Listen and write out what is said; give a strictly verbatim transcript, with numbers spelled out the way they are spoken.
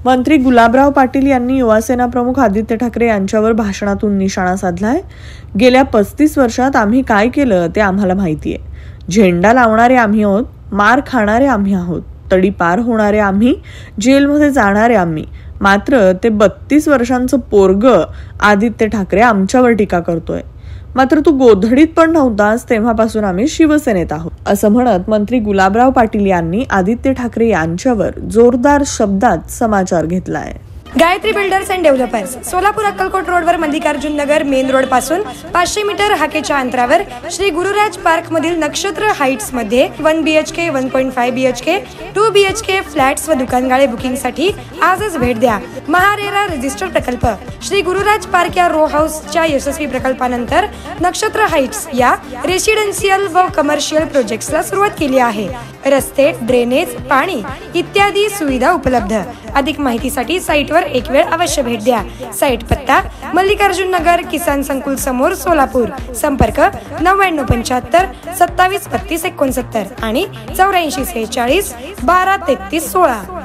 मंत्री गुलाबराव पाटील यांनी युवासेना प्रमुख आदित्य ठाकरे यांच्यावर भाषणातून निशाणा साधलाय। गेल्या पस्तीस वर्षात आम्ही काय केलं ते आम्हाला माहितीये। झेंडा लावणारे आम्ही आहोत, मार खाणारे आम्ही आहोत, तडी पार होणारे आम्ही, जेलमध्ये जाणारे आम्ही। मात्र ते बत्तीस वर्षांचं पोरग आदित्य ठाकरे आमच्यावर टीका करतोय। मात्र तू गोधडीत पण नव्हतास तेव्हापासून आम्ही शिवसेनेत आहोत, असं म्हणत मंत्री गुलाबराव पाटील यांनी आदित्य ठाकरे यांच्यावर जोरदार शब्दात समाचार घेतलाय। Gayatri builders and developers, Solapur Akkalkot रोडवर मल्लिकार्जुन नगर मेन रोड पासून पाचशे मीटर हाकेच्या अंतरावर श्री गुरुराज पार्क मधील नक्षत्र हाइट्स मध्ये one B H K, one point five B H K, two B H K flats व दुकानगाळे बुकिंग साठी आजच भेट द्या। महारेरा रजिस्टर प्रकल्प श्री गुरुराज पार्क या रो हाऊसच्या यशस्वी प्रकल्पानंतर नक्षत्र हाइट्स या रेसिडेन्शियल व कमर्शियल प्रोजेक्ट्सला सुरुवात केली आहे। रस्ते, ड्रेनेज, पाणी इत्यादी सुविधा उपलब्ध। अधिक माहितीसाठी साइटवर एक वेळ अवश्य भेट द्या। साइट पत्ता मल्लिकार्जुन नगर, किसान संकुल समोर, सोलापूर। संपर्क नव्याण्णव पंच्याहत्तर सत्तावीस बत्तीस एकोणसत्तर आणि चौऱ्याऐंशी सेहेचाळीस बारा तेहतीस सोळा।